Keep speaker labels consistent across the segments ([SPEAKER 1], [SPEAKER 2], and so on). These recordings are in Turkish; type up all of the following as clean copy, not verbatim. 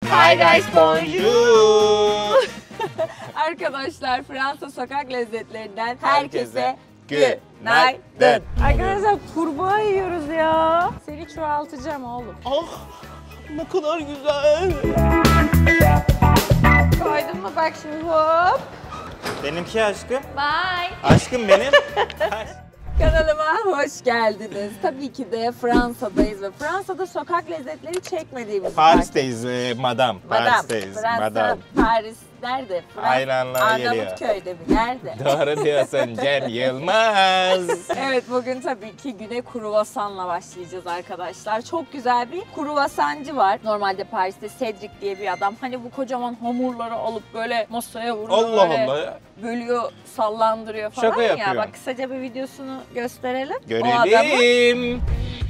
[SPEAKER 1] Hi guys, bonjour.
[SPEAKER 2] Arkadaşlar Fransa sokak lezzetlerinden
[SPEAKER 1] Herkese
[SPEAKER 2] günaydın.
[SPEAKER 1] günaydın.
[SPEAKER 2] Arkadaşlar kurbağa yiyoruz ya. Seni çoğaltacağım oğlum.
[SPEAKER 1] Ah, ne kadar güzel.
[SPEAKER 2] Koydun mu bak şimdi hop.
[SPEAKER 1] Benimki aşkım.
[SPEAKER 2] Bye.
[SPEAKER 1] Aşkım benim.
[SPEAKER 2] Kanalıma hoş geldiniz. Tabii ki de Fransa'dayız ve Fransa'da sokak lezzetleri çekmediğimiz
[SPEAKER 1] Paris'teyiz madam.
[SPEAKER 2] Madam,
[SPEAKER 1] Paris'teyiz
[SPEAKER 2] Fransa,
[SPEAKER 1] madam.
[SPEAKER 2] Paris nerede?
[SPEAKER 1] Ayranlar geliyor.
[SPEAKER 2] Arnavutköy'de mi? Nerede?
[SPEAKER 1] Doğru diyorsun Cem Yılmaz.
[SPEAKER 2] Evet, bugün tabii ki güne kruvasanla başlayacağız arkadaşlar. Çok güzel bir kruvasancı var. Normalde Paris'te Cedric diye bir adam. Hani bu kocaman hamurları alıp böyle masaya vuruyor.
[SPEAKER 1] Allah
[SPEAKER 2] böyle
[SPEAKER 1] Allah.
[SPEAKER 2] bölüyor, sallandırıyor falan
[SPEAKER 1] Şaka
[SPEAKER 2] ya.
[SPEAKER 1] yapıyor.
[SPEAKER 2] Bak kısaca bir videosunu gösterelim. O adamı.
[SPEAKER 1] Görelim.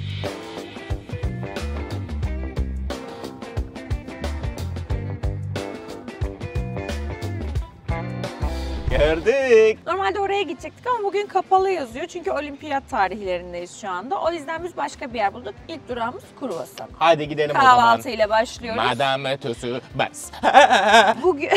[SPEAKER 1] Gördük.
[SPEAKER 2] Normalde oraya gidecektik ama bugün kapalı yazıyor. Çünkü olimpiyat tarihlerindeyiz şu anda. O yüzden biz başka bir yer bulduk. İlk durağımız kruvasan.
[SPEAKER 1] Hadi gidelim o zaman.
[SPEAKER 2] Kahvaltıyla başlıyoruz.
[SPEAKER 1] Madame Tusu bas.
[SPEAKER 2] Bugün...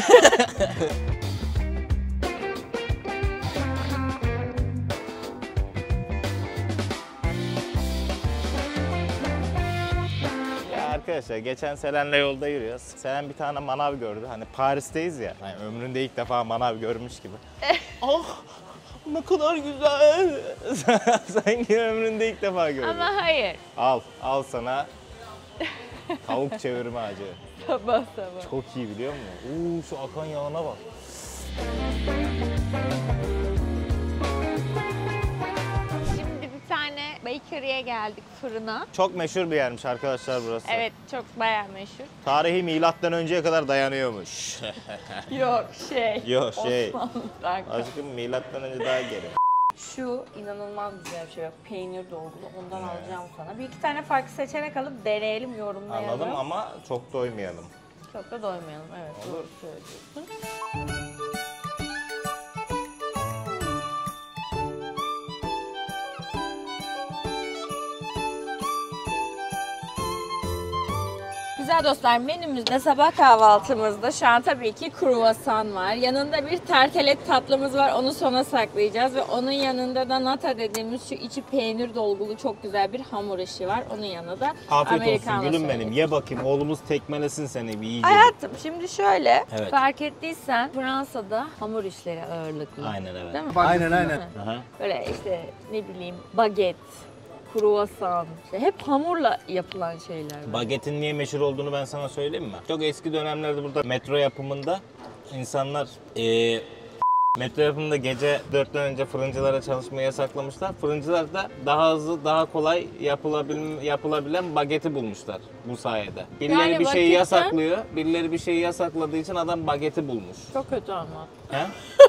[SPEAKER 1] Arkadaşlar geçen Selen'le yolda yürüyoruz. Selen bir tane manav gördü. Hani Paris'teyiz ya. Yani ömründe ilk defa manav görmüş gibi. Ah, ne kadar güzel. Sanki ömründe ilk defa gördü.
[SPEAKER 2] Ama hayır.
[SPEAKER 1] Al sana tavuk çevirme acı.
[SPEAKER 2] Sabah sabah.
[SPEAKER 1] Çok iyi biliyor musun? Şu akan yağına bak.
[SPEAKER 2] Şimdi bir tane bakery'e geldik, fırına.
[SPEAKER 1] Çok meşhur bir yermiş arkadaşlar burası.
[SPEAKER 2] Evet, çok bayağı meşhur.
[SPEAKER 1] Tarihi milattan önceye kadar dayanıyormuş.
[SPEAKER 2] Yok
[SPEAKER 1] Yok şey.
[SPEAKER 2] Osmanlı'dan.
[SPEAKER 1] Aşkım milattan önce daha geri.
[SPEAKER 2] Şu inanılmaz güzel bir şey. Bak, peynir dolgulu. Ondan alacağım sana. Bir iki tane farklı seçenek alıp deneyelim, yorumlayalım.
[SPEAKER 1] Anladım ama çok doymayalım.
[SPEAKER 2] Çok da doymayalım. Evet,
[SPEAKER 1] Olur.
[SPEAKER 2] doğru söylüyorsun. Güzel dostlar, menümüzde sabah kahvaltımızda şu an tabii ki kruvasan var. Yanında bir tartelet tatlımız var, onu sona saklayacağız ve onun yanında da nata dediğimiz şu içi peynir dolgulu çok güzel bir hamur işi var. Onun yanında da
[SPEAKER 1] Afiyet
[SPEAKER 2] Americano
[SPEAKER 1] olsun gülüm benim.
[SPEAKER 2] söyledik.
[SPEAKER 1] Ye bakayım oğlumuz tekmelesin seni bir iyice.
[SPEAKER 2] Hayatım şimdi şöyle,
[SPEAKER 1] Evet.
[SPEAKER 2] fark ettiysen Fransa'da hamur işleri ağırlıklı.
[SPEAKER 1] Aynen evet.
[SPEAKER 2] Değil mi?
[SPEAKER 3] Aynen aynen.
[SPEAKER 1] Aha.
[SPEAKER 2] Böyle işte ne bileyim baget, kruvasan, işte hep hamurla yapılan şeyler.
[SPEAKER 1] Bagetin niye meşhur olduğunu ben sana söyleyeyim mi? Çok eski dönemlerde burada metro yapımında insanlar metro yapımında gece 4'ten önce fırıncılara çalışmayı yasaklamışlar. Fırıncılar da daha hızlı, daha kolay yapılabilen bageti bulmuşlar bu sayede. Birileri
[SPEAKER 2] Yani
[SPEAKER 1] bir şeyi
[SPEAKER 2] vakitte-
[SPEAKER 1] yasaklıyor, birileri bir şeyi yasakladığı için adam bageti bulmuş.
[SPEAKER 2] Çok kötü anlat.
[SPEAKER 1] He?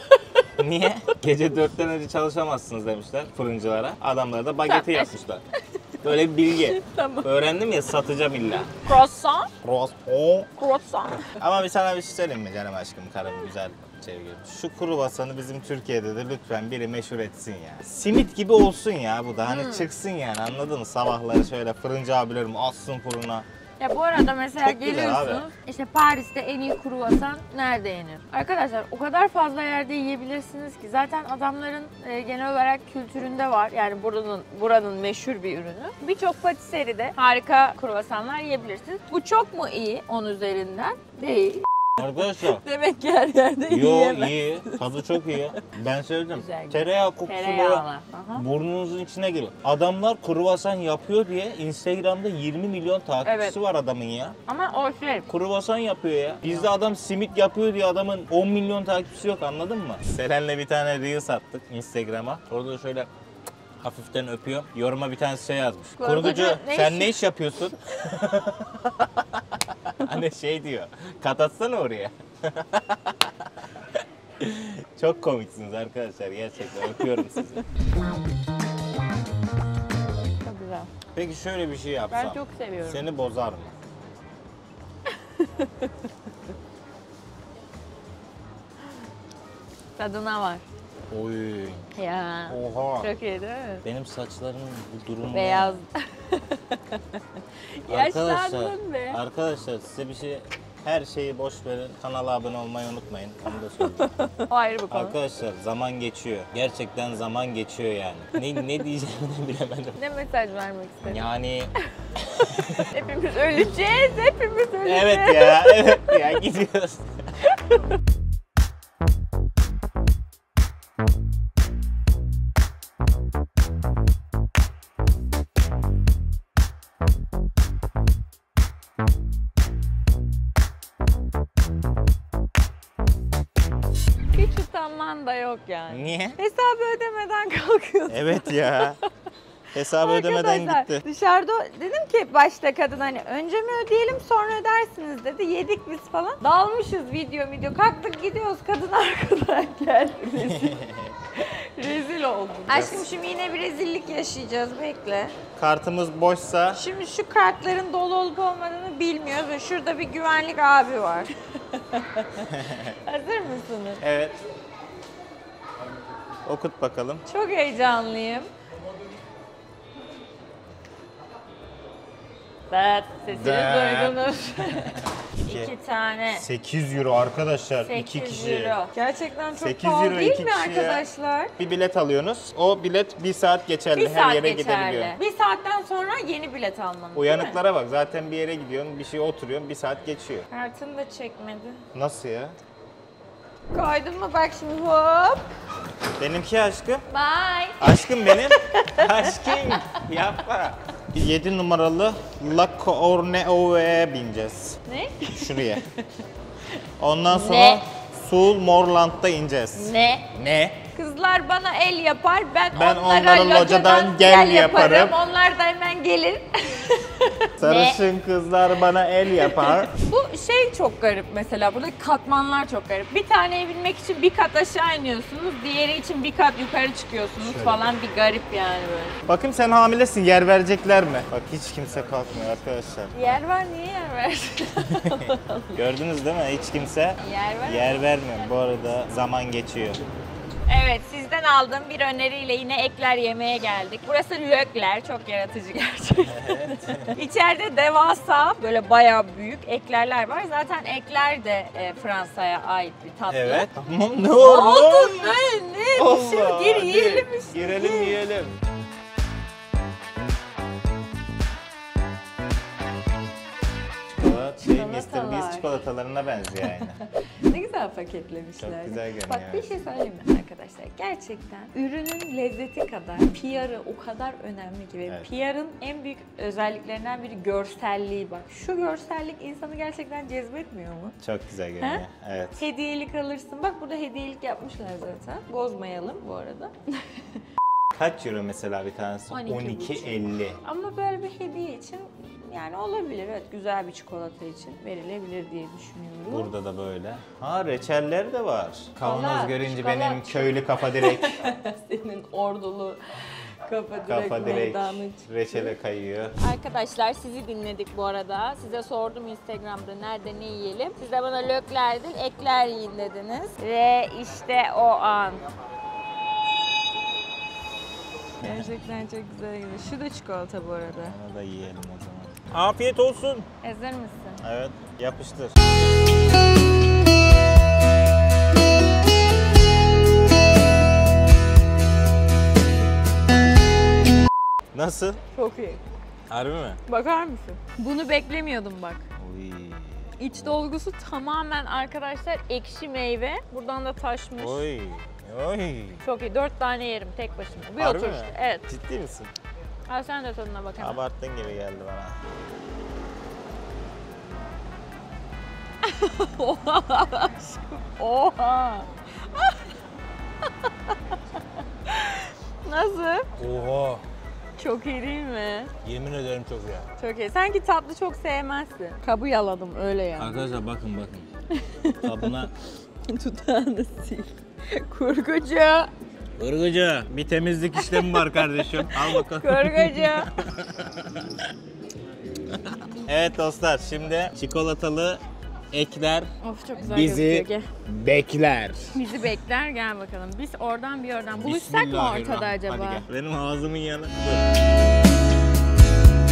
[SPEAKER 1] Niye? Gece 4'ten önce çalışamazsınız demişler fırıncılara. Adamlar da bageti yapmışlar. Böyle bir bilgi.
[SPEAKER 2] Tamam.
[SPEAKER 1] Öğrendim ya, satacağım illa.
[SPEAKER 2] Croissant,
[SPEAKER 1] Croissant.
[SPEAKER 2] croissant.
[SPEAKER 1] Ama bir sana bir şey söyleyeyim mi canım aşkım, karım, güzel sevgilim. Şu kruvasanı bizim Türkiye'de de lütfen biri meşhur etsin ya. Simit gibi olsun ya bu da. Hani çıksın yani, anladın mı? Sabahları şöyle fırıncı abilerim atsın fırına.
[SPEAKER 2] Ya bu arada mesela
[SPEAKER 1] Çok güzel
[SPEAKER 2] geliyorsunuz,
[SPEAKER 1] abi.
[SPEAKER 2] işte Paris'te en iyi kruvasan nerede yenir? Arkadaşlar o kadar fazla yerde yiyebilirsiniz ki zaten adamların genel olarak kültüründe var. Yani buranın meşhur bir ürünü. Birçok patiseride harika kruvasanlar yiyebilirsiniz. Bu çok mu iyi 10 üzerinden? Değil.
[SPEAKER 1] Arkadaşlar.
[SPEAKER 2] Demek ki her yerde
[SPEAKER 1] Yo
[SPEAKER 2] yiyemez.
[SPEAKER 1] iyi. Tadı çok iyi. Ben söyledim.
[SPEAKER 2] Güzel.
[SPEAKER 1] Tereyağı kokusu
[SPEAKER 2] Tereyağlı.
[SPEAKER 1] böyle
[SPEAKER 2] Aha.
[SPEAKER 1] burnunuzun içine giriyor. Adamlar kruvasan yapıyor diye Instagram'da 20 milyon takipçisi
[SPEAKER 2] Evet.
[SPEAKER 1] var adamın ya.
[SPEAKER 2] Ama o şey,
[SPEAKER 1] Kruvasan yapıyor ya. Bizde adam simit yapıyor diye adamın 10 milyon takipçisi yok, anladın mı? Selen'le bir tane Reels attık Instagram'a. Orada da şöyle hafiften öpüyor. Yoruma bir tanesi şey yazmış. Kurgucu
[SPEAKER 2] ne
[SPEAKER 1] sen
[SPEAKER 2] iş-
[SPEAKER 1] ne iş yapıyorsun? Hani şey diyor. Kat atsana oraya. Çok komiksiniz arkadaşlar, gerçekten öpüyorum sizi.
[SPEAKER 2] çok güzel.
[SPEAKER 1] Peki şöyle bir şey yapsam.
[SPEAKER 2] Ben çok seviyorum.
[SPEAKER 1] Seni bozar mı?
[SPEAKER 2] Tadına var.
[SPEAKER 1] Oy.
[SPEAKER 2] Ya.
[SPEAKER 1] Oha.
[SPEAKER 2] Çok iyi değil mi?
[SPEAKER 1] Benim saçlarımın bu durumu.
[SPEAKER 2] Beyaz. Yaşlandın be.
[SPEAKER 1] Arkadaşlar size bir şey, her şeyi boş verin. Kanala abone olmayı unutmayın. Onu da söyleyeyim.
[SPEAKER 2] Ayrı bir konu.
[SPEAKER 1] Arkadaşlar zaman geçiyor. Gerçekten zaman geçiyor yani. Ne diyeceğimi bilemedim.
[SPEAKER 2] Ne mesaj vermek istedin?
[SPEAKER 1] Yani
[SPEAKER 2] Hepimiz öleceğiz, hepimiz öleceğiz.
[SPEAKER 1] evet ya gidiyoruz.
[SPEAKER 2] Hiç utanman da yok yani.
[SPEAKER 1] Niye?
[SPEAKER 2] Hesabı ödemeden kalkıyorsun.
[SPEAKER 1] Evet ya. Hesabı ödemeden
[SPEAKER 2] Arkadaşlar,
[SPEAKER 1] gitti.
[SPEAKER 2] dışarıda dedim ki başta kadın hani önce mi ödeyelim sonra ödersiniz dedi. Yedik biz falan. Dalmışız video. Kalktık gidiyoruz. Kadın arkadan geldi. Rezil oldum. Aşkım şimdi yine bir rezillik yaşayacağız. Bekle.
[SPEAKER 1] Kartımız boşsa
[SPEAKER 2] Şimdi şu kartların dolu olup olmadığını bilmiyoruz ve şurada bir güvenlik abi var. Hazır mısınız?
[SPEAKER 1] evet. Okut bakalım.
[SPEAKER 2] Çok heyecanlıyım. Evet, sesini duydunuz. 2 tane.
[SPEAKER 1] 8 euro arkadaşlar. 2
[SPEAKER 2] 8
[SPEAKER 1] kişi.
[SPEAKER 2] euro. Gerçekten çok
[SPEAKER 1] 8
[SPEAKER 2] pahalı
[SPEAKER 1] euro
[SPEAKER 2] değil
[SPEAKER 1] iki
[SPEAKER 2] mi
[SPEAKER 1] kişiye.
[SPEAKER 2] arkadaşlar?
[SPEAKER 1] Bir bilet alıyorsunuz. O bilet 1 saat geçerli.
[SPEAKER 2] Bir
[SPEAKER 1] Her
[SPEAKER 2] saat
[SPEAKER 1] yere
[SPEAKER 2] geçerli.
[SPEAKER 1] gidebiliyor.
[SPEAKER 2] Bir saatten sonra yeni bilet almanız değil mi?
[SPEAKER 1] Uyanıklara bak. Zaten bir yere gidiyorsun, bir şey oturuyorsun, 1 saat geçiyor.
[SPEAKER 2] Kartını da çekmedi.
[SPEAKER 1] Nasıl ya?
[SPEAKER 2] Koydun mu bak şimdi hop.
[SPEAKER 1] Benimki aşkım.
[SPEAKER 2] Bye.
[SPEAKER 1] Aşkım benim. Aşkım. Yapma. 7 numaralı La Corneo'ya bineceğiz.
[SPEAKER 2] Ne?
[SPEAKER 1] Şuraya. Ondan sonra
[SPEAKER 2] Ne?
[SPEAKER 1] Sul Morland'da ineceğiz.
[SPEAKER 2] Ne?
[SPEAKER 1] Ne?
[SPEAKER 2] Kızlar bana el yapar, ben
[SPEAKER 1] onlara
[SPEAKER 2] onlara
[SPEAKER 1] locadan gel yaparım.
[SPEAKER 2] Onlar da hemen gelir.
[SPEAKER 1] Sarışın kızlar bana el yapar.
[SPEAKER 2] Bu şey çok garip mesela, buradaki katmanlar çok garip. Bir taneye binmek için bir kat aşağı iniyorsunuz, diğeri için bir kat yukarı çıkıyorsunuz falan, bir garip yani böyle.
[SPEAKER 1] Bakayım sen hamilesin, yer verecekler mi? Bak hiç kimse kalkmıyor arkadaşlar.
[SPEAKER 2] Yer var, niye yer versin?
[SPEAKER 1] Gördünüz değil mi? Hiç kimse yer vermiyor. Bu arada zaman geçiyor.
[SPEAKER 2] Evet, sizden aldığım bir öneriyle yine ekler yemeye geldik. Burası Lökler, çok yaratıcı gerçekten. İçeride devasa, böyle bayağı büyük eklerler var. Zaten ekler de Fransa'ya ait bir tatlı.
[SPEAKER 1] Evet. Tamam ne
[SPEAKER 2] Oldu
[SPEAKER 1] oldu?
[SPEAKER 2] ne? Bir şey
[SPEAKER 1] Allah,
[SPEAKER 2] gir
[SPEAKER 1] hadi.
[SPEAKER 2] yiyelim işte.
[SPEAKER 1] Girelim yiyelim. Mr. Beast
[SPEAKER 2] Çikolatalar.
[SPEAKER 1] çikolatalarına benziyor aynı.
[SPEAKER 2] Ne güzel paketlemişler.
[SPEAKER 1] Çok güzel görünüyor,
[SPEAKER 2] Bak bir
[SPEAKER 1] evet.
[SPEAKER 2] şey söyleyeyim mi arkadaşlar? Gerçekten ürünün lezzeti kadar PR'ı o kadar önemli ki.
[SPEAKER 1] Evet.
[SPEAKER 2] PR'ın en büyük özelliklerinden biri görselliği bak. Şu görsellik insanı gerçekten cezbetmiyor mu?
[SPEAKER 1] Çok güzel görünüyor.
[SPEAKER 2] He?
[SPEAKER 1] Evet.
[SPEAKER 2] Hediyelik alırsın. Bak burada hediyelik yapmışlar zaten. Bozmayalım bu arada.
[SPEAKER 1] Kaç euro mesela bir tanesi?
[SPEAKER 2] 12,5.
[SPEAKER 1] 12.50.
[SPEAKER 2] Ama böyle bir hediye için yani olabilir. Evet, güzel bir çikolata için verilebilir diye düşünüyorum.
[SPEAKER 1] Burada da böyle. Ha reçeller de var. Kavanoz
[SPEAKER 2] Çikolat,
[SPEAKER 1] görünce
[SPEAKER 2] çikolat.
[SPEAKER 1] benim köylü kafa direkt
[SPEAKER 2] Senin ordulu kafa
[SPEAKER 1] kafa direkt
[SPEAKER 2] meydanı.
[SPEAKER 1] reçele kayıyor.
[SPEAKER 2] Arkadaşlar sizi dinledik bu arada. Size sordum Instagram'da nerede ne yiyelim. Siz de bana lökler değil, ekler yiyin dediniz. Ve işte o an. Gerçekten çok güzel gidiyor. Şu da çikolata bu arada.
[SPEAKER 1] Onu da yiyelim o zaman. Afiyet olsun.
[SPEAKER 2] Hazır mısın?
[SPEAKER 1] Evet, yapıştır. Nasıl?
[SPEAKER 2] Çok iyi.
[SPEAKER 1] Harbi mi?
[SPEAKER 2] Bakar mısın? Bunu beklemiyordum bak.
[SPEAKER 1] Oy.
[SPEAKER 2] İç dolgusu tamamen arkadaşlar ekşi meyve. Buradan da taşmış.
[SPEAKER 1] Oy. Oy.
[SPEAKER 2] Çok iyi. 4 tane yerim tek başıma. Bir
[SPEAKER 1] Harbi
[SPEAKER 2] oturuşta.
[SPEAKER 1] mi?
[SPEAKER 2] Evet.
[SPEAKER 1] Ciddi misin?
[SPEAKER 2] Al sen de tadına bak hemen.
[SPEAKER 1] Abarttın gibi geldi bana.
[SPEAKER 2] Oha. Nasıl?
[SPEAKER 1] Oha.
[SPEAKER 2] Çok iyi değil mi?
[SPEAKER 1] Yemin ederim çok iyi.
[SPEAKER 2] Çok iyi. Sanki tatlı çok sevmezsin. Kabı yaladım öyle yani.
[SPEAKER 1] Arkadaşlar bakın. Kabına
[SPEAKER 2] Tutağını sil. Kurgucu.
[SPEAKER 1] Irgıcı, bir temizlik işlemi var kardeşim. Al bakalım.
[SPEAKER 2] Kurgucu.
[SPEAKER 1] Evet dostlar, şimdi çikolatalı ekler
[SPEAKER 2] Of çok güzel
[SPEAKER 1] bizi
[SPEAKER 2] gözüküyor. Gel.
[SPEAKER 1] bekler.
[SPEAKER 2] Bizi bekler, gel bakalım. Biz oradan bir oradan. Buluşsak mı ortada acaba?
[SPEAKER 1] Hadi gel. Benim ağzımın yanı. Dur.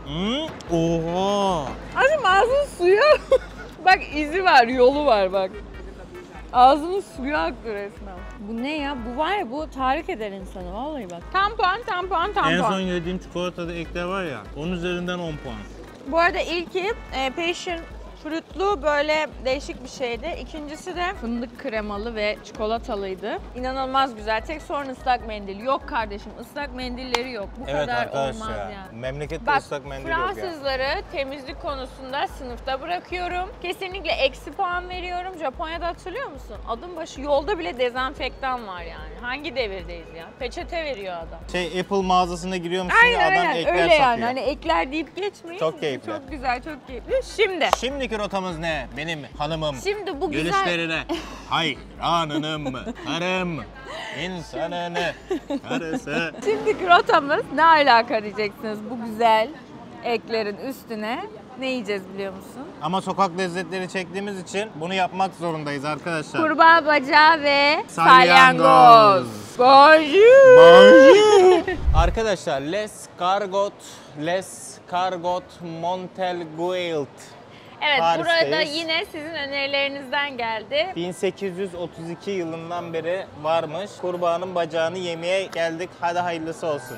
[SPEAKER 1] Oha.
[SPEAKER 2] Acım ağzının suyu. Bak izi var, yolu var bak. Ağzının suyu aktı resmen. Bu ne ya? Bu var ya, bu tahrik eder insanı vallahi bak. Tampon.
[SPEAKER 1] En son yediğim çikolatada ekler var ya, onun üzerinden 10 puan.
[SPEAKER 2] Bu arada ilki passion fruitlu böyle değişik bir şeydi. İkincisi de fındık kremalı ve çikolatalıydı. İnanılmaz güzel. Tek sorun ıslak mendil. Yok kardeşim, ıslak mendilleri yok. Bu
[SPEAKER 1] Evet
[SPEAKER 2] kadar
[SPEAKER 1] arkadaş
[SPEAKER 2] olmaz
[SPEAKER 1] ya,
[SPEAKER 2] yani.
[SPEAKER 1] memlekette
[SPEAKER 2] Bak,
[SPEAKER 1] ıslak mendil yok ya.
[SPEAKER 2] Fransızları temizlik konusunda sınıfta bırakıyorum. Kesinlikle eksi puan veriyorum. Japonya'da hatırlıyor musun? Adım başı yolda bile dezenfektan var yani. Hangi devirdeyiz ya? Peçete veriyor adam.
[SPEAKER 1] Apple mağazasına giriyor musun ya, adam
[SPEAKER 2] Aynen
[SPEAKER 1] ekler
[SPEAKER 2] öyle
[SPEAKER 1] satıyor.
[SPEAKER 2] yani. Hani ekler deyip geçmeyin.
[SPEAKER 1] Çok keyifli.
[SPEAKER 2] Çok güzel, çok keyifli. Şimdiki
[SPEAKER 1] rotamız ne? Benim hanımım.
[SPEAKER 2] Şimdi bu güzel...
[SPEAKER 1] Gülüşlerine hayranınım, karım, insanını, karısı.
[SPEAKER 2] Şimdiki rotamız ne alaka diyeceksiniz bu güzel eklerin üstüne. Ne yiyeceğiz biliyor musun?
[SPEAKER 1] Ama sokak lezzetleri çektiğimiz için bunu yapmak zorundayız arkadaşlar.
[SPEAKER 2] Kurbağa bacağı ve
[SPEAKER 1] Salyangoz.
[SPEAKER 2] salyangoz. Bonjour.
[SPEAKER 1] Bonjour. Arkadaşlar, Les Cargot Montelguilt.
[SPEAKER 2] Evet,
[SPEAKER 1] Paris'teyiz.
[SPEAKER 2] burada yine sizin önerilerinizden geldi.
[SPEAKER 1] 1832 yılından beri varmış. Kurbağanın bacağını yemeye geldik. Hadi hayırlısı olsun.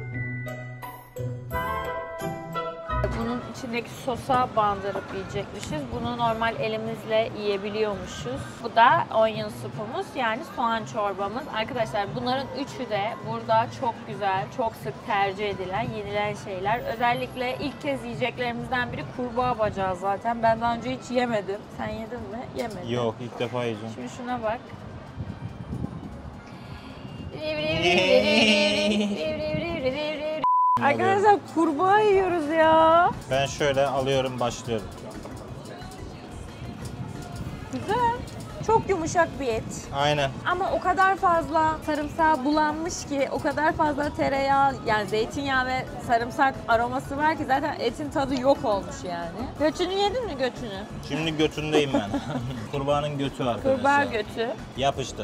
[SPEAKER 2] Bunun içindeki sosa bandırıp yiyecekmişiz. Bunu normal elimizle yiyebiliyormuşuz. Bu da onion soup'umuz, yani soğan çorbamız. Arkadaşlar bunların üçü de burada çok güzel, çok sık tercih edilen, yenilen şeyler. Özellikle ilk kez yiyeceklerimizden biri kurbağa bacağı zaten. Ben daha önce hiç yemedim. Sen yedin mi? Yemedim.
[SPEAKER 1] Yok, ilk defa yiyeceğim.
[SPEAKER 2] Şimdi şuna bak. Arkadaşlar kurbağa yiyoruz ya.
[SPEAKER 1] Ben şöyle alıyorum, başlıyorum.
[SPEAKER 2] Güzel. Çok yumuşak bir et.
[SPEAKER 1] Aynen.
[SPEAKER 2] Ama o kadar fazla sarımsağı bulanmış ki, o kadar fazla tereyağı, yani zeytinyağı ve sarımsak aroması var ki zaten etin tadı yok olmuş yani. Götünü yedin mi götünü?
[SPEAKER 1] Şimdi götündeyim ben. Kurbağanın götü arkadaşlar.
[SPEAKER 2] Kurbağa götü.
[SPEAKER 1] Yapıştır.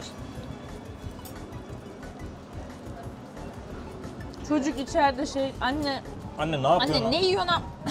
[SPEAKER 2] Çocuk içeride anne
[SPEAKER 1] Anne ne yapıyorsun?
[SPEAKER 2] anne ne yiyorsun?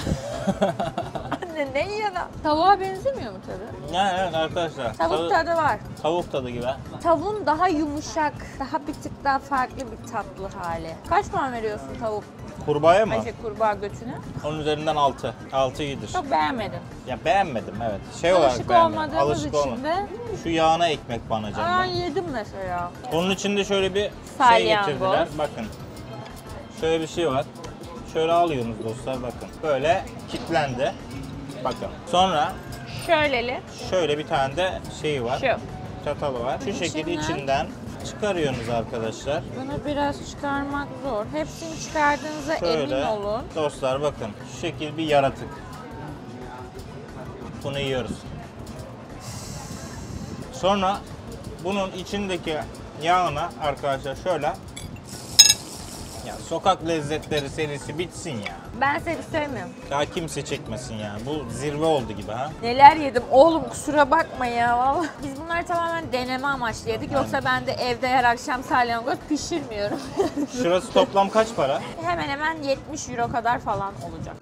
[SPEAKER 2] Anne ne yiyorsun? Tavuğa benzemiyor mu tadı?
[SPEAKER 1] Yani evet arkadaşlar.
[SPEAKER 2] Tavuk tadı var.
[SPEAKER 1] Tavuk tadı gibi.
[SPEAKER 2] Tavuğun daha yumuşak, daha bir tık daha farklı bir tatlı hali. Kaç puan veriyorsun tavuk?
[SPEAKER 1] Kurbağaya mı?
[SPEAKER 2] Kurbağa götüne.
[SPEAKER 1] Onun üzerinden 6. 6 iyidir.
[SPEAKER 2] Çok beğenmedim.
[SPEAKER 1] Ya beğenmedim evet. Olarak
[SPEAKER 2] Alışık
[SPEAKER 1] beğenmedim.
[SPEAKER 2] olmadığımız
[SPEAKER 1] Alışık
[SPEAKER 2] için
[SPEAKER 1] olmadım.
[SPEAKER 2] de
[SPEAKER 1] Şu yağına ekmek banacağım
[SPEAKER 2] ben
[SPEAKER 1] ben.
[SPEAKER 2] yedim mesela.
[SPEAKER 1] Onun içinde şöyle bir
[SPEAKER 2] Salyangoz.
[SPEAKER 1] getirdiler. Bakın. Şöyle bir şey var. Şöyle alıyorsunuz dostlar, bakın. Böyle kilitlendi. Bakın. Sonra
[SPEAKER 2] Şöyleli.
[SPEAKER 1] şöyle bir tane de şeyi var.
[SPEAKER 2] Şu.
[SPEAKER 1] Çatalı var. Şu şekilde içinden çıkarıyorsunuz arkadaşlar.
[SPEAKER 2] Bunu biraz çıkarmak zor. Hepsini çıkardığınıza
[SPEAKER 1] Şöyle
[SPEAKER 2] emin olun.
[SPEAKER 1] dostlar bakın. Şu şekil bir yaratık. Bunu yiyoruz. Sonra bunun içindeki yağına arkadaşlar şöyle, ya sokak lezzetleri serisi bitsin ya.
[SPEAKER 2] Ben seni sevmiyorum.
[SPEAKER 1] Daha kimse çekmesin yani. Bu zirve oldu gibi ha.
[SPEAKER 2] Neler yedim oğlum, kusura bakma ya vallahi. Biz bunları tamamen deneme amaçlı yedik. Yoksa ben de evde her akşam salyangoz pişirmiyorum.
[SPEAKER 1] Şurası toplam kaç para?
[SPEAKER 2] Hemen hemen 70 euro kadar falan olacak.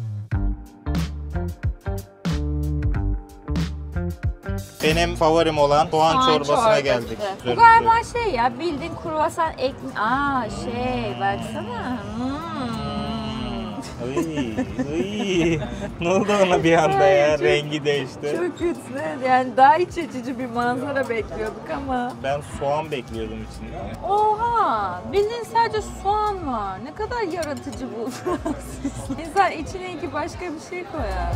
[SPEAKER 1] Benim favorim olan soğan çorbasına
[SPEAKER 2] çorbası.
[SPEAKER 1] geldik.
[SPEAKER 2] Bu galiba ya, bildiğin kruvasan ekmek. Baksana.
[SPEAKER 1] Iy, iy. Ne oldu ona bir anda ya?
[SPEAKER 2] Çok-
[SPEAKER 1] Rengi değişti.
[SPEAKER 2] Çok kötü. Yani daha iç açıcı bir manzara bekliyorduk ama.
[SPEAKER 1] Ben soğan bekliyordum içinde.
[SPEAKER 2] Oha! Bildiğin sadece soğan var. Ne kadar yaratıcı bu Fransız. İnsan içine iki başka bir şey koyar.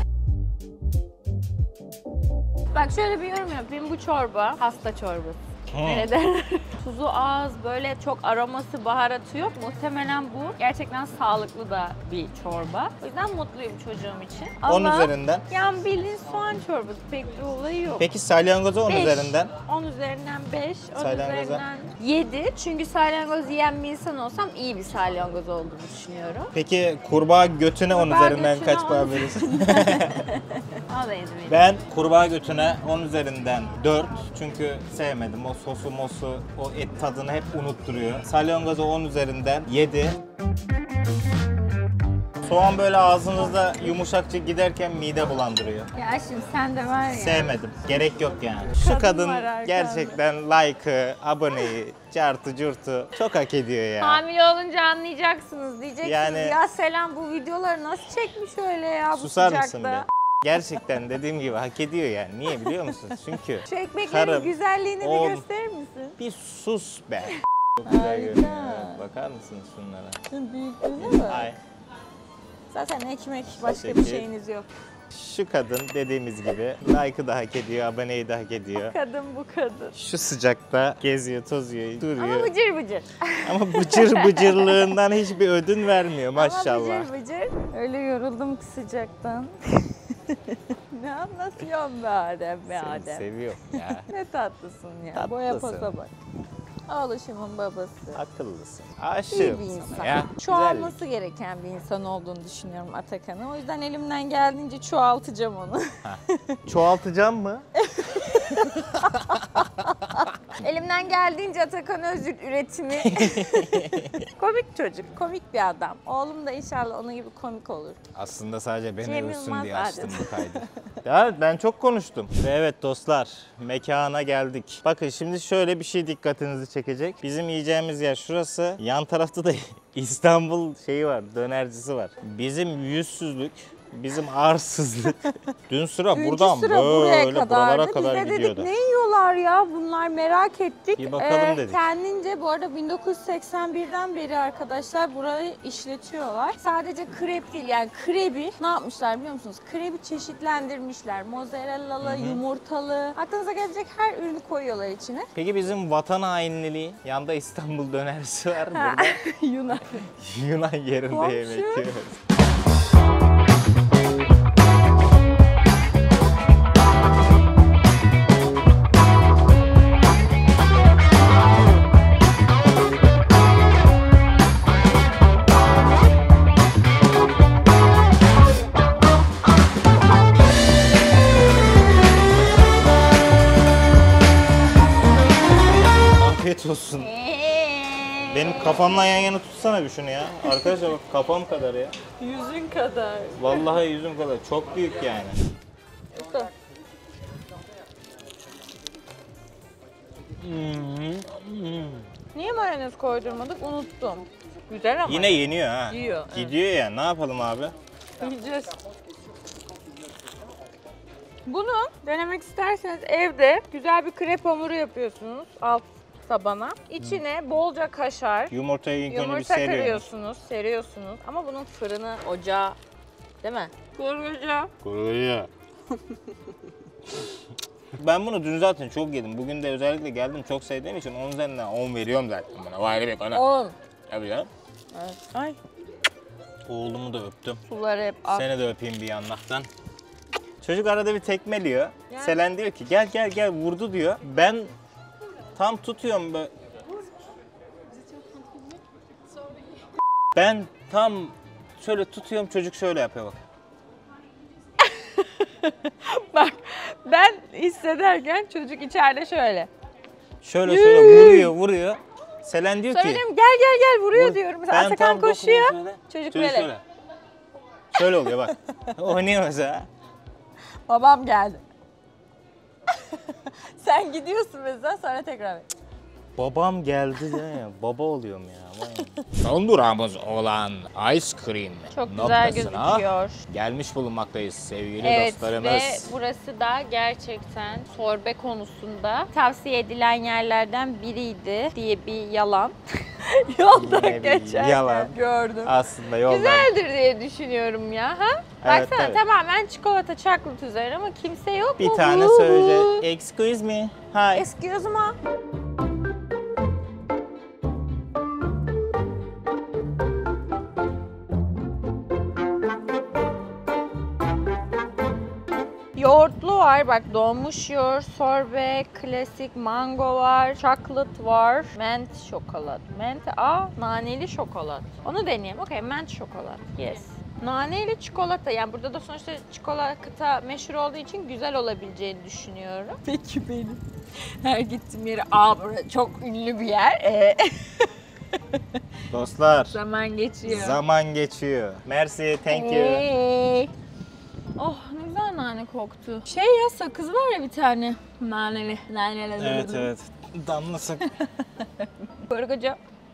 [SPEAKER 2] Bak şöyle bir yorum yapayım. Bu çorba hasta çorbası. Ne derler? Tuzu az, böyle çok aroması, baharatı yok. Muhtemelen bu gerçekten sağlıklı da bir çorba. O yüzden mutluyum çocuğum için.
[SPEAKER 1] 10
[SPEAKER 2] Ama
[SPEAKER 1] üzerinden.
[SPEAKER 2] yani bildiğin soğan çorbası, pek bir olayı yok.
[SPEAKER 1] Peki salyangoza 10
[SPEAKER 2] Beş.
[SPEAKER 1] üzerinden?
[SPEAKER 2] 10 üzerinden 5, 10
[SPEAKER 1] Salyangoza?
[SPEAKER 2] üzerinden 7. Çünkü salyangoz yiyen bir insan olsam iyi bir salyangoz olduğunu düşünüyorum.
[SPEAKER 1] Peki kurbağa götüne 10
[SPEAKER 2] Kurbağa
[SPEAKER 1] üzerinden
[SPEAKER 2] götüne
[SPEAKER 1] kaç
[SPEAKER 2] 10
[SPEAKER 1] puan verirsin?
[SPEAKER 2] O da yedi benim.
[SPEAKER 1] Ben kurbağa götüne 10 üzerinden 4. Çünkü sevmedim. O sosu mosu, o et tadını hep unutturuyor. Salyangoza 10 üzerinden 7. Soğan böyle ağzınızda yumuşakça giderken mide bulandırıyor.
[SPEAKER 2] Ya şimdi sen de var ya.
[SPEAKER 1] Sevmedim. Gerek yok yani. Şu
[SPEAKER 2] Kadın
[SPEAKER 1] kadın
[SPEAKER 2] var arkanda.
[SPEAKER 1] gerçekten like'ı, aboneyi, cartı curtu çok hak ediyor ya.
[SPEAKER 2] Hamile olunca anlayacaksınız. Diyeceksiniz
[SPEAKER 1] Yani-
[SPEAKER 2] ya Selam bu videoları nasıl çekmiş öyle ya bu
[SPEAKER 1] Susar
[SPEAKER 2] sıcakta.
[SPEAKER 1] mısın be? Gerçekten dediğim gibi hak ediyor yani. Niye biliyor musun? Çünkü
[SPEAKER 2] Şu ekmeklerin
[SPEAKER 1] karım,
[SPEAKER 2] güzelliğini
[SPEAKER 1] oğlum.
[SPEAKER 2] bir gösterir misin?
[SPEAKER 1] bir sus be. Çok güzel
[SPEAKER 2] Harika.
[SPEAKER 1] görünüyor. Bakar mısınız şunlara?
[SPEAKER 2] Şunun büyüklüğüne bak.
[SPEAKER 1] Ay.
[SPEAKER 2] Zaten ekmek başka bir
[SPEAKER 1] Teşekkür.
[SPEAKER 2] şeyiniz yok.
[SPEAKER 1] Şu kadın dediğimiz gibi like'ı da hak ediyor, aboneyi de hak ediyor.
[SPEAKER 2] Kadın bu kadın.
[SPEAKER 1] Şu sıcakta geziyor, tozuyor,
[SPEAKER 2] Ama
[SPEAKER 1] duruyor.
[SPEAKER 2] bıcır bıcır.
[SPEAKER 1] Ama bıcır bıcırlığından hiçbir ödün vermiyor maşallah.
[SPEAKER 2] Ama bıcır bıcır. Öyle yoruldum ki sıcaktan. Ne anlatıyorsun be Adem be
[SPEAKER 1] Seni
[SPEAKER 2] Adem.
[SPEAKER 1] seviyorum ya.
[SPEAKER 2] Ne tatlısın ya.
[SPEAKER 1] Tatlısın.
[SPEAKER 2] Boya poza bak. Oğluşumun babası.
[SPEAKER 1] Akıllısın.
[SPEAKER 2] İyi
[SPEAKER 1] Aşığım
[SPEAKER 2] bir
[SPEAKER 1] sana
[SPEAKER 2] insan.
[SPEAKER 1] ya.
[SPEAKER 2] Çoğalması gereken bir insan olduğunu düşünüyorum Atakan'ın. O yüzden elimden geldiğince çoğaltacağım onu.
[SPEAKER 1] Çoğaltacağım mı?
[SPEAKER 2] Elimden geldiğince Atakan Özgür üretimi. Komik çocuk, komik bir adam. Oğlum da inşallah onun gibi komik olur.
[SPEAKER 1] Aslında sadece beni
[SPEAKER 2] Cem
[SPEAKER 1] övsün
[SPEAKER 2] Yılmaz
[SPEAKER 1] diye açtım
[SPEAKER 2] adeta.
[SPEAKER 1] bu kaydı. Ya ben çok konuştum. Ve evet dostlar, mekana geldik. Bakın şimdi şöyle bir şey dikkatinizi çekecek. Bizim yiyeceğimiz yer şurası. Yan tarafta da İstanbul şeyi var, dönercisi var. Bizim yüzsüzlük, bizim arsızlık. Dün sıra
[SPEAKER 2] Dünkü
[SPEAKER 1] buradan
[SPEAKER 2] sıra buraya
[SPEAKER 1] böyle buralara
[SPEAKER 2] kadardı.
[SPEAKER 1] kadar
[SPEAKER 2] Biz de
[SPEAKER 1] gidiyordu.
[SPEAKER 2] dedik ne yiyorlar ya bunlar merak ettik.
[SPEAKER 1] Bir bakalım dedik.
[SPEAKER 2] Kendince bu arada 1981'den beri arkadaşlar burayı işletiyorlar. Sadece krep değil yani krebi ne yapmışlar biliyor musunuz? Krebi çeşitlendirmişler. Mozzarellalı, yumurtalı. Aklınıza gelecek her ürünü koyuyorlar içine.
[SPEAKER 1] Peki bizim vatan hainliliği, yanda İstanbul dönerisi var burada.
[SPEAKER 2] Yunan.
[SPEAKER 1] Yunan yerinde
[SPEAKER 2] Komşu.
[SPEAKER 1] yemek yiyoruz. Afiyet olsun. Benim kafamla yan yana tutsana bir şunu ya. Arkadaşlar bak kafam kadar ya.
[SPEAKER 2] Yüzün kadar.
[SPEAKER 1] Vallahi yüzüm kadar. Çok büyük yani.
[SPEAKER 2] Niye mayonez koydurmadık unuttum. Güzel ama.
[SPEAKER 1] Yine yeniyor ha.
[SPEAKER 2] Yiyor, evet.
[SPEAKER 1] Gidiyor ya. Ne yapalım abi?
[SPEAKER 2] Yiyeceğiz. Bunu denemek isterseniz evde güzel bir krep hamuru yapıyorsunuz alt tabana. İçine bolca kaşar,
[SPEAKER 1] Yumurtayı ilk önce bir
[SPEAKER 2] yumurta
[SPEAKER 1] seriyoruz.
[SPEAKER 2] seriyorsunuz. Ama bunun fırını, ocağı, değil mi? Kurgucu.
[SPEAKER 1] Kuruyor. Ben bunu dün zaten çok yedim. Bugün de özellikle geldim çok sevdiğim için 10 üzerinden 10 veriyorum zaten buna. Vay be bana.
[SPEAKER 2] 10.
[SPEAKER 1] Tabii canım.
[SPEAKER 2] Evet. Ay
[SPEAKER 1] Oğlumu da öptüm.
[SPEAKER 2] suları hep ak.
[SPEAKER 1] Seni de öpeyim bir yandan. Çocuk arada bir tekmeliyor.
[SPEAKER 2] Gel.
[SPEAKER 1] Selen diyor ki gel gel gel vurdu diyor. Ben tam tutuyorum böyle. Ben tam şöyle tutuyorum çocuk şöyle yapıyor bak.
[SPEAKER 2] Bak ben hissederken çocuk içeride şöyle.
[SPEAKER 1] Şöyle şöyle vuruyor. Selen diyor ki
[SPEAKER 2] Söyleyeyim gel gel gel vuruyor diyorum. Mesela
[SPEAKER 1] ben
[SPEAKER 2] Atakan
[SPEAKER 1] tam
[SPEAKER 2] koşuyor.
[SPEAKER 1] dokunuyorum şöyle.
[SPEAKER 2] Çocuk
[SPEAKER 1] Çocuk
[SPEAKER 2] böyle.
[SPEAKER 1] şöyle. Şöyle oluyor bak. Oynuyor mesela.
[SPEAKER 2] Babam geldi. Sen gidiyorsun mesela sonra tekrar.
[SPEAKER 1] Babam geldi ya. Baba oluyorum ya. Son durağımız olan Ice Cream
[SPEAKER 2] Çok güzel
[SPEAKER 1] noktasına
[SPEAKER 2] gözüküyor.
[SPEAKER 1] gelmiş bulunmaktayız sevgili
[SPEAKER 2] Evet
[SPEAKER 1] dostlarımız.
[SPEAKER 2] ve burası da gerçekten sorbe konusunda tavsiye edilen yerlerden biriydi diye bir yalan. Yolda
[SPEAKER 1] Yine bir
[SPEAKER 2] geçerken
[SPEAKER 1] yalan.
[SPEAKER 2] gördüm.
[SPEAKER 1] Aslında yoldan.
[SPEAKER 2] Güzeldir diye düşünüyorum ya. Ha?
[SPEAKER 1] Evet,
[SPEAKER 2] Baksana
[SPEAKER 1] tabii.
[SPEAKER 2] tamamen çikolata chocolate üzerine ama kimse yok
[SPEAKER 1] Bir
[SPEAKER 2] mu?
[SPEAKER 1] tane söyleyecek. Excuse me. Hi.
[SPEAKER 2] Excuse me. Yoğurtlu var bak donmuş yoğurt, sorbe, klasik mango var, chocolate var, mint şokolat. Naneli şokolat. Onu deneyeyim. Okay, mint şokolat. Yes. Naneli çikolata. Yani burada da sonuçta çikolata meşhur olduğu için güzel olabileceğini düşünüyorum. Peki benim her gittiğim yere burası çok ünlü bir yer.
[SPEAKER 1] Dostlar.
[SPEAKER 2] Zaman geçiyor.
[SPEAKER 1] Zaman geçiyor. Merci, thank you.
[SPEAKER 2] Hey. Oh ne güzel nane koktu. Şey ya sakız var ya bir tane. Naneli. Naneli.
[SPEAKER 1] Evet evet. Damla sakız.
[SPEAKER 2] Kurgucu.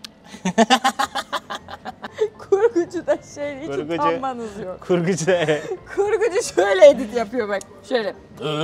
[SPEAKER 2] Kurgucu da şey hiç
[SPEAKER 1] Kurgucu.
[SPEAKER 2] utanmanız yok.
[SPEAKER 1] Kurgucu da evet.
[SPEAKER 2] Kurgucu şöyle edit yapıyor bak. Şöyle.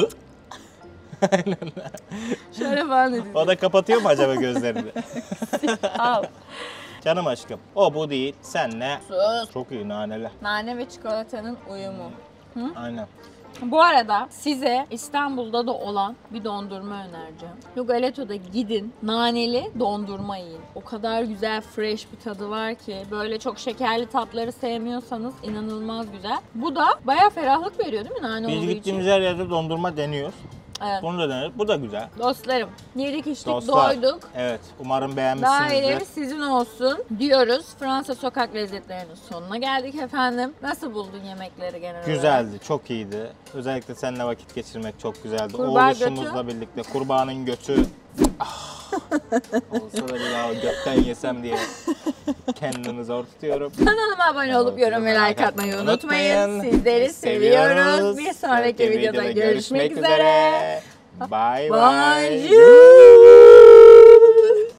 [SPEAKER 2] Şöyle falan edit.
[SPEAKER 1] O da kapatıyor mu acaba gözlerini?
[SPEAKER 2] Al.
[SPEAKER 1] Canım aşkım. O bu değil. Sen ne?
[SPEAKER 2] Sus.
[SPEAKER 1] Çok iyi naneler.
[SPEAKER 2] Nane ve çikolatanın uyumu.
[SPEAKER 1] Aynen.
[SPEAKER 2] Bu arada size İstanbul'da da olan bir dondurma önereceğim. Lugaleto'da gidin, naneli dondurma yiyin. O kadar güzel, fresh bir tadı var ki. Böyle çok şekerli tatları sevmiyorsanız inanılmaz güzel. Bu da bayağı ferahlık veriyor değil mi nane
[SPEAKER 1] Biz
[SPEAKER 2] olduğu
[SPEAKER 1] gittiğimiz
[SPEAKER 2] için?
[SPEAKER 1] her yerde dondurma deniyoruz.
[SPEAKER 2] Evet.
[SPEAKER 1] Bunu da deniyoruz. Bu da güzel.
[SPEAKER 2] Dostlarım, yedik içtik,
[SPEAKER 1] Dostlar.
[SPEAKER 2] doyduk.
[SPEAKER 1] Evet. Umarım
[SPEAKER 2] Dairemiz
[SPEAKER 1] beğenmişsinizdir.
[SPEAKER 2] sizin olsun diyoruz. Fransa sokak lezzetlerinin sonuna geldik efendim. Nasıl buldun yemekleri genel olarak?
[SPEAKER 1] Güzeldi. Çok iyiydi. Özellikle seninle vakit geçirmek çok güzeldi.
[SPEAKER 2] Kurbağa
[SPEAKER 1] Oğluşumuzla birlikte. Kurbanın götü. Ah. Olsa da bir daha götten yesem diye kendimi zor tutuyorum.
[SPEAKER 2] Kanalıma abone olup yorum ve like atmayı unutmayın. Sizleri seviyoruz. Bir sonraki videoda görüşmek üzere.
[SPEAKER 1] Bye bye.
[SPEAKER 2] Bonjour.